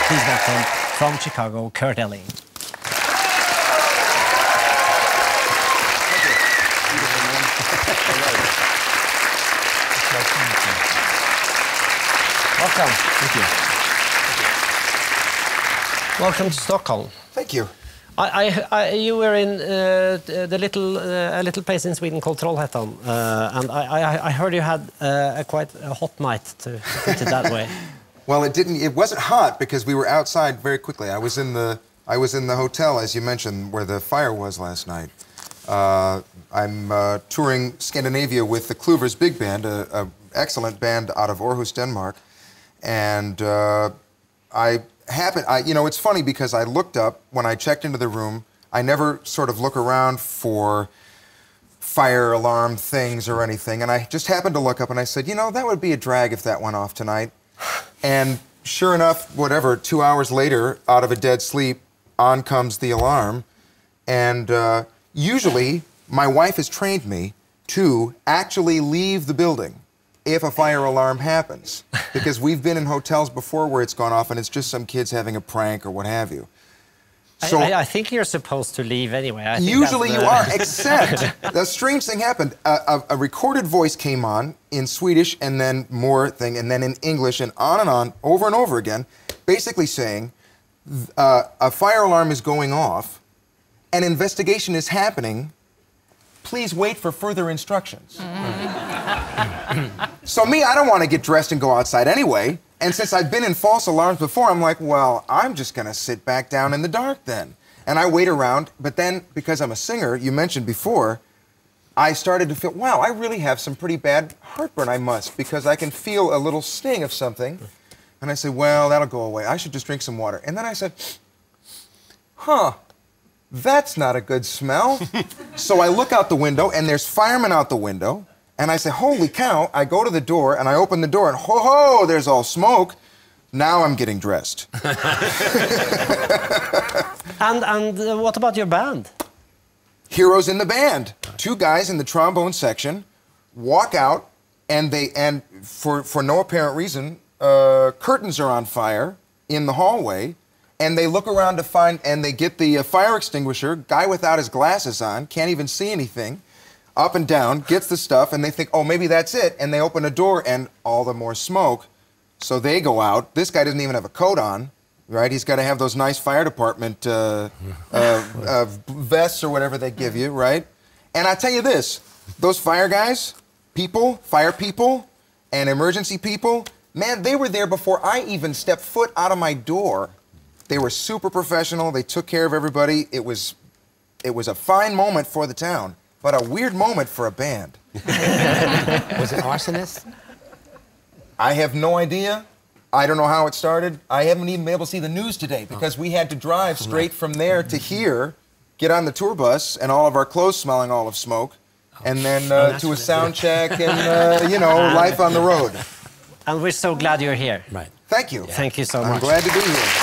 Please welcome from Chicago, Kurt Elling. Welcome. Thank you. Welcome to Stockholm. Thank you. You were in a little place in Sweden called Trollhättan, and I heard you had quite a hot night, to put it that way. Well, it wasn't hot because we were outside very quickly. I was in the hotel, as you mentioned, where the fire was last night. I'm touring Scandinavia with the Kluvers Big Band, an excellent band out of Aarhus, Denmark, and you know, it's funny because I looked up when I checked into the room. I never sort of look around for fire alarm things or anything, and I just happened to look up and I said, you know, that would be a drag if that went off tonight. And sure enough, whatever, 2 hours later, out of a dead sleep, on comes the alarm. And usually, my wife has trained me to actually leave the building if a fire alarm happens. Because we've been in hotels before where it's gone off and it's just some kids having a prank or what have you. So I think you're supposed to leave anyway. Usually you are, except the strange thing happened. A recorded voice came on in Swedish and then more thing and then in English and on, over and over again, basically saying a fire alarm is going off, an investigation is happening, please wait for further instructions. So me, I don't want to get dressed and go outside anyway. And since I've been in false alarms before, I'm like, well, I'm just going to sit back down in the dark then. And I wait around, but then, because I'm a singer, you mentioned before, I started to feel, wow, I really have some pretty bad heartburn, I must, because I can feel a little sting of something. And I said, well, that'll go away. I should just drink some water. And then I said, huh, that's not a good smell. So I look out the window, and there's firemen out the window. And I say, holy cow, I go to the door, and I open the door, and ho-ho, there's all smoke. Now I'm getting dressed. And what about your band? Heroes in the band. 2 guys in the trombone section walk out, and for no apparent reason, curtains are on fire in the hallway, and they look around to find, and they get the fire extinguisher, guy without his glasses on, can't even see anything, up and down, gets the stuff, and they think, oh, maybe that's it, and they open a door, and all the more smoke. So they go out. This guy doesn't even have a coat on, right? He's got to have those nice fire department vests or whatever they give you, right? And I tell you this, those fire guys, fire people, and emergency people, man, they were there before I even stepped foot out of my door. They were super professional. They took care of everybody. It was a fine moment for the town. But a weird moment for a band. Was it arsonist? I have no idea. I don't know how it started. I haven't even been able to see the news today because we had to drive straight from there to here, get on the tour bus, and all of our clothes smelling all of smoke, and then to a sound check and, you know, life on the road. And we're so glad you're here. Right. Thank you. Thank you so much. I'm glad to be here.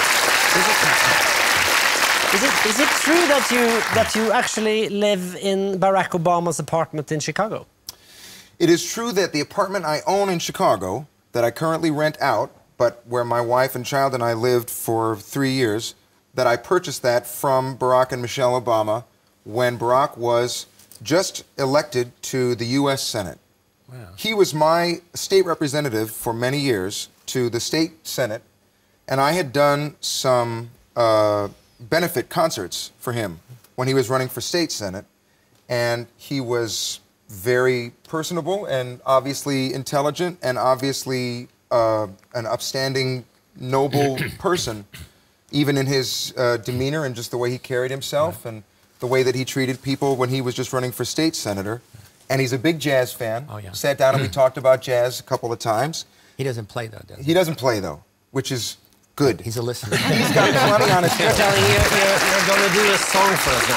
Is it true that you actually live in Barack Obama's apartment in Chicago? It is true that the apartment I own in Chicago, that I currently rent out, but where my wife and child and I lived for 3 years, that I purchased that from Barack and Michelle Obama when Barack was just elected to the U.S. Senate. Wow. He was my state representative for many years to the state Senate, and I had done some benefit concerts for him when he was running for state Senate, and he was very personable and obviously intelligent and obviously an upstanding, noble person, even in his demeanor and just the way he carried himself and the way that he treated people when he was just running for state senator. And he's a big jazz fan. Oh, yeah. Sat down and we talked about jazz a couple of times. He doesn't play, though, does he? He doesn't play, though, which is good. He's a listener. He's got plenty on his You're telling you're going to do a song for us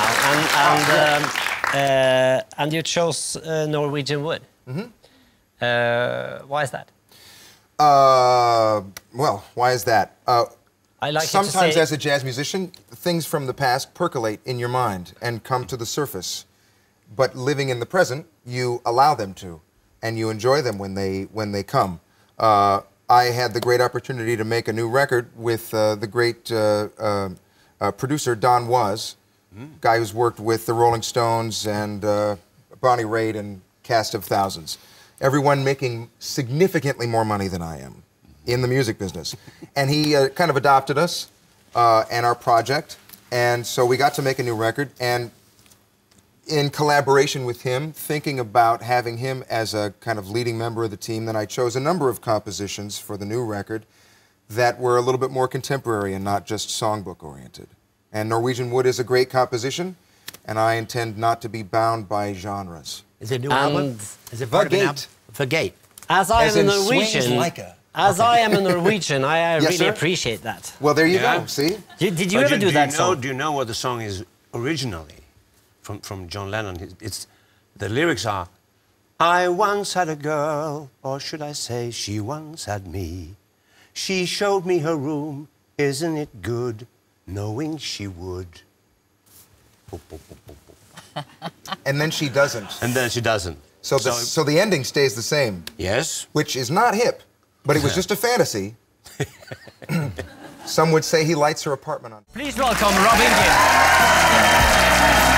now, and you chose Norwegian Wood. Mm-hmm. Why is that? Well, why is that? I like sometimes as a jazz musician, things from the past percolate in your mind and come to the surface. But living in the present, you allow them to, and you enjoy them when they come. I had the great opportunity to make a new record with the great producer Don Was, guy who's worked with the Rolling Stones and Bonnie Raitt and cast of thousands. Everyone making significantly more money than I am in the music business. And he kind of adopted us and our project. And so we got to make a new record. And in collaboration with him, thinking about having him as a kind of leading member of the team, then I chose a number of compositions for the new record that were a little bit more contemporary and not just songbook oriented. And Norwegian Wood is a great composition, and I intend not to be bound by genres. Is it a new album? Is it part of an album? The Gate. As I As am a in Norwegian, swings like a- as I am a Norwegian, I Yes, really sir? appreciate that. Well, there you Yeah. go, see? Did you ever do that song? Do you know what the song is originally from John Lennon? The lyrics are, I once had a girl, or should I say she once had me. She showed me her room, isn't it good, knowing she would. And then she doesn't. And then she doesn't. So the ending stays the same, Yes? which is not hip, but it was just a fantasy. Some would say he lights her apartment on. Please welcome Rob Inglin.